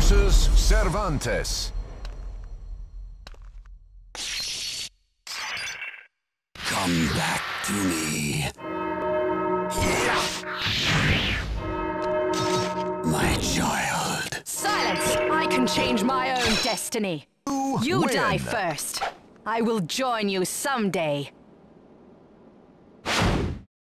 versus Cervantes. Come back to me. My child. Silence! I can change my own destiny. You win. die first. I will join you someday.